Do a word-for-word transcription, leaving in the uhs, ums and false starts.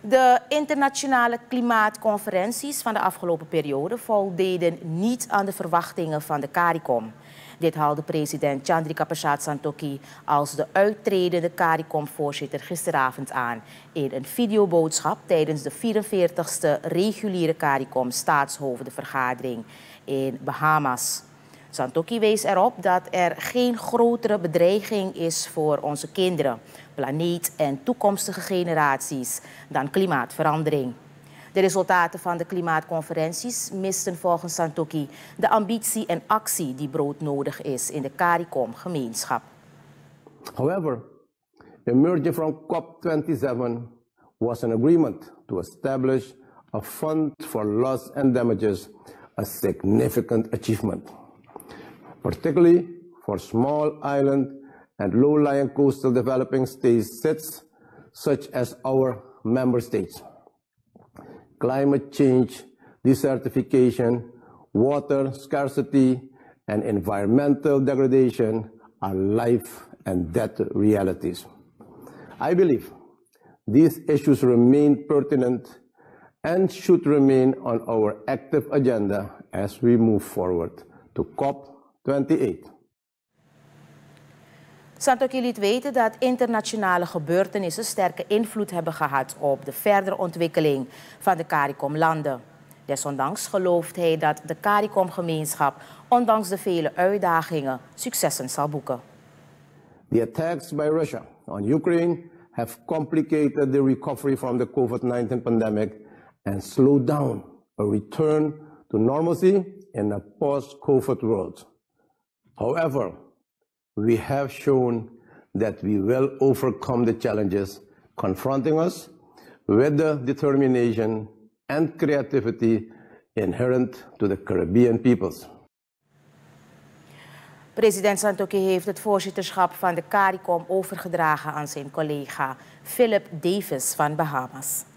De internationale klimaatconferenties van de afgelopen periode voldeden niet aan de verwachtingen van de CARICOM. Dit haalde president Chandrika Prasad Santokhi als de uittredende CARICOM-voorzitter gisteravond aan in een videoboodschap tijdens de vierenveertigste reguliere CARICOM-staatshoofdenvergadering in Bahamas. Santokhi wees erop dat er geen grotere bedreiging is voor onze kinderen, planeet en toekomstige generaties dan klimaatverandering. De resultaten van de klimaatconferenties misten volgens Santokhi de ambitie en actie die broodnodig is in de CARICOM-gemeenschap. However, emerging from COP twenty-seven was an agreement to establish a fund for loss and damages, a significant achievement, particularly for small island and low-lying coastal developing states such as our member states. Climate change, desertification, water scarcity, and environmental degradation are life and death realities. I believe these issues remain pertinent and should remain on our active agenda as we move forward to COP twenty-eight. Santokhi liet weten dat internationale gebeurtenissen sterke invloed hebben gehad op de verdere ontwikkeling van de CARICOM-landen. Desondanks gelooft hij dat de CARICOM-gemeenschap, ondanks de vele uitdagingen, successen zal boeken. The attacks by Russia on Ukraine have complicated the recovery from the COVID nineteen pandemic and slowed down a return to normalcy in a post-COVID world. However, we have shown that we will overcome the challenges confronting us with the determination and creativity inherent to the Caribbean peoples. President Santokhi heeft het voorzitterschap van de CARICOM overgedragen aan zijn collega Philip Davis van Bahamas.